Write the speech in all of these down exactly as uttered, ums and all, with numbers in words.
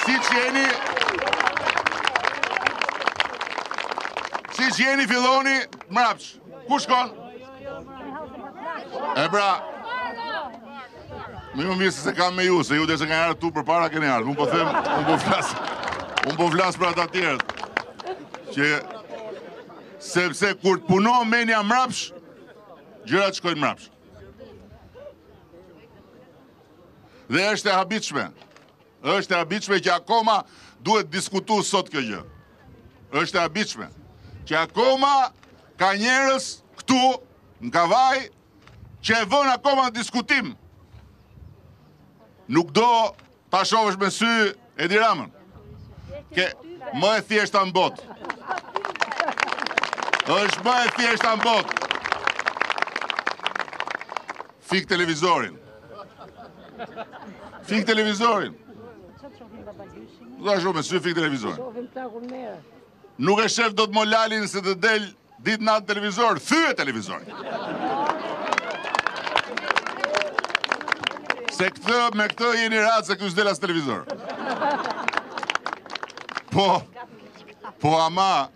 si që jeni, si që jeni filloni, mrapsh. Ku shkon? E pra, më ju mirë se se kam me ju, se ju dhe se ka njarë tu për para keni ardhë. Unë po them, unë po flasë, unë po flasë për ata tjerët. Që, sepse kur të punon menja mrapsh, gjërat shkojnë mrapsh. Dhe është e habitshme. është e habitshme që akoma duhet diskutu sot kjo gjë. është e habitshme që akoma ka njerëz këtu në Kavaj që e vën akoma në diskutim. Nuk do ta shohësh me sy Edi Ramën. Ke më e thjeshta në botë. Është më e thjeshta në botë. Fik televizorin. Fik televizorin. Do ta shoh me sy fik televizorin. Nuk e shef do të molalin se të del ditë natë televizor, thyë televizorin. Se këtë, me këtë jeni ratë se kësë del as televizor. Po, po ama,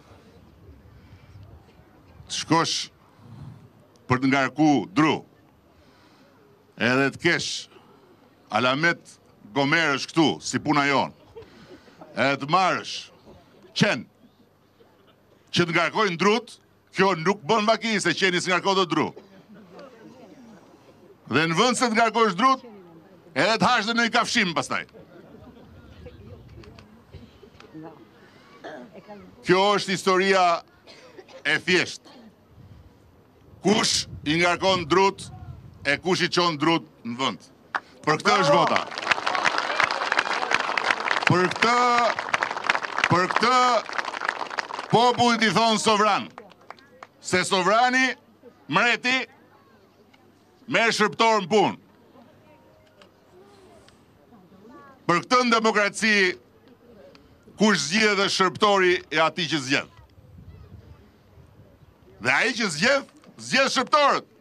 të shkosh për të ngarku dru, edhe të kesh alamet gomerësh këtu, si puna jonë, edhe të marrësh qenë, që të ngarkojnë drut, kjo nuk bën maki se qeni së ngarko do dru. Dhe në vënd se të ngarkojsh drut, edhe të hash dhe në i kafshim pastaj. Kjo është historia e thjesht. Kush i ngarkon drut, e kush i qon drut në vënd. Për këtë është vota. Për këtë, për këtë, popullit i thonë sovran, se sovrani, mreti, merr shërptor në punë. Për këtë në demokraci, kush zgjedh dhe shërptori e ati që zgjedh. Dhe ai që zgjedh, zgjedh shërptorët.